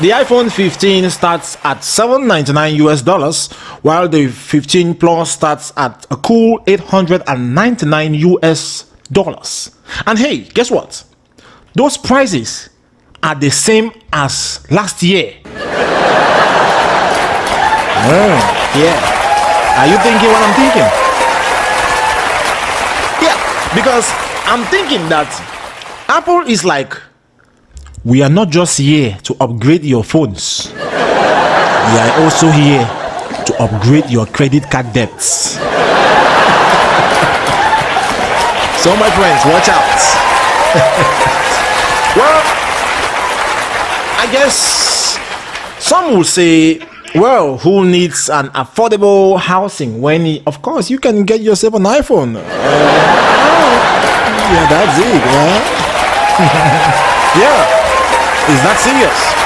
The iPhone 15 starts at $799 US, while the 15 Plus starts at a cool $899 US. And hey, guess what? Those prices are the same as last year. Yeah. Are you thinking what I'm thinking? Yeah, because I'm thinking that Apple is like, we are not just here to upgrade your phones. We are also here to upgrade your credit card debts. So my friends, watch out. Well, I guess some will say, well, who needs an affordable housing when, of course, you can get yourself an iPhone? Yeah, that's it. Yeah. Yeah. Is that serious?